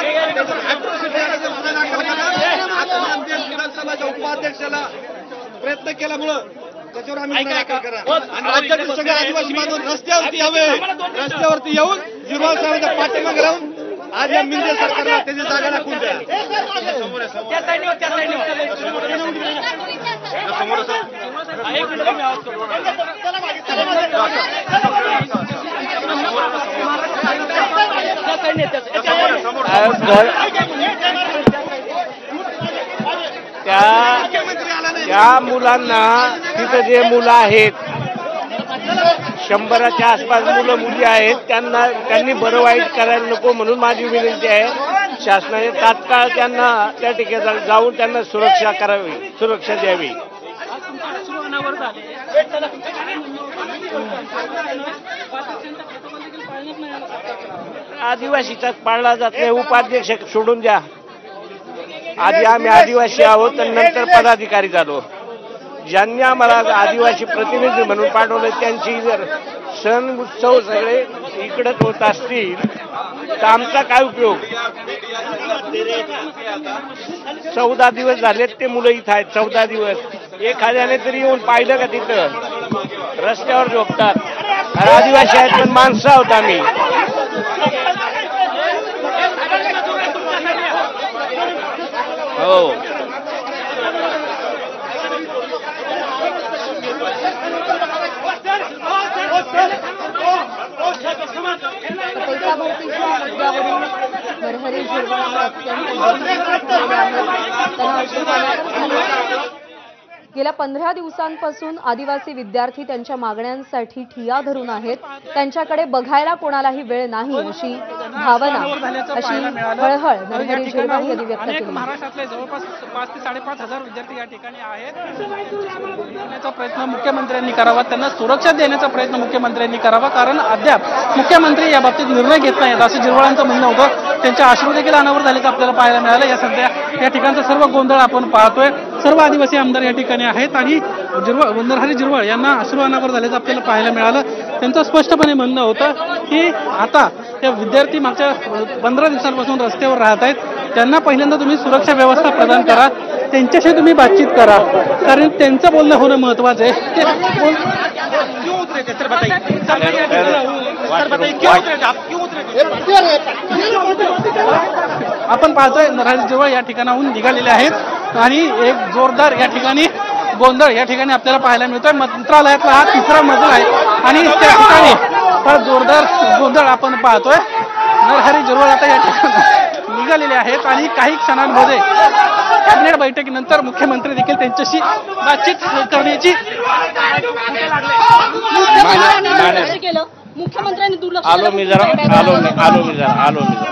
उपाध्यक्षाला प्रयत्न केल्यामुळं त्याच्यावर आम्ही दाखल करा आणि राज्यातील सगळे आदिवासी बांधव रस्त्यावरती यावे, रस्त्यावरती येऊन जिरवाळ साहेबांच्या पाठीमागे राहून आज या मिंदे सरकारला त्याची जागा दाखवून द्या. त्या मुलांना तिथं जे मुलं आहेत 100च्या आसपास मुलं मुली आहेत त्यांनी बरं वाईट करायला नको म्हणून माझी विनंती आहे शासनाने तात्काळ त्यांना त्या ठिकाणी जाऊन त्यांना सुरक्षा करावी, सुरक्षा द्यावी. आदिवासीचा पाळला जात नाही, उपाध्यक्ष सोडून द्या. आधी आम्ही आदिवासी आहोत तर नंतर पदाधिकारी झालो. ज्यांनी आम्हाला आदिवासी प्रतिनिधी म्हणून पाठवलं त्यांची जर सण उत्सव सगळे इकडंच होत असतील तर आमचा काय उपयोग. 14 दिवस झालेत ते मुलं इथं आहेत. 14 दिवस एखाद्याने तरी येऊन पाहिलं का तिथं रस्त्यावर झोपतात. आदिवासी आहेत पण माणसं आहोत आम्ही. हो नरहरी झिरवाळ गेल्या 15 दिवसांपासून आदिवासी विद्यार्थी त्यांच्या मागण्यांसाठी ठिय्या धरून आहेत. त्यांच्याकडे बघायला कोणालाही वेळ नाही अशी भावना, अशी हळहळ नरहरी झिरवाळ यांनी व्यक्त केली. महाराष्ट्रातले जवळपास 5 ते 5,500 विद्यार्थी या ठिकाणी आहेत. देण्याचा प्रयत्न मुख्यमंत्र्यांनी करावा, त्यांना सुरक्षा देण्याचा प्रयत्न मुख्यमंत्र्यांनी करावा, कारण अद्याप मुख्यमंत्री या बाबतीत निर्णय घेत नाहीत असं झिरवाळांचं म्हणणं होतं. त्यांच्या अश्रू देखील अनावर झाल्याचं आपल्याला पाहायला मिळालं. या सध्या या ठिकाणचा सर्व गोंधळ आपण पाहतोय. सर्व आदिवासी आमदार या ठिकाणी आहेत आणि नरहरी झिरवाळ यांना अश्रू अनावर झाल्याचं आपल्याला पाहायला मिळालं. त्यांचं स्पष्टपणे म्हणणं होतं की आता त्या विद्यार्थी मागच्या 15 दिवसांपासून रस्त्यावर राहत आहेत. त्यांना पहिल्यांदा तुम्ही सुरक्षा व्यवस्था प्रदान करा, त्यांच्याशी तुम्ही बातचीत करा, कारण त्यांचं बोलणं होणं महत्वाचं आहे. आपण पाहतोय नरहरी झिरवाळ या ठिकाणाहून निघालेले आहेत आणि एक जोरदार या ठिकाणी गोंधळ या ठिकाणी आपल्याला पाहायला मिळतोय. मंत्रालयातला हा 3रा मजला आहे आणि त्या ठिकाणी हा जोरदार गोंधळ आपण पाहतोय. नरहरी झिरवाळ आता या ठिकाणी निघालेले आहेत आणि काही क्षणांमध्ये कॅबिनेट बैठकीनंतर मुख्यमंत्री देखील त्यांच्याशी बातचीत करण्याची मुख्यमंत्र्यांनी दुर्लक्ष आलो मी जरा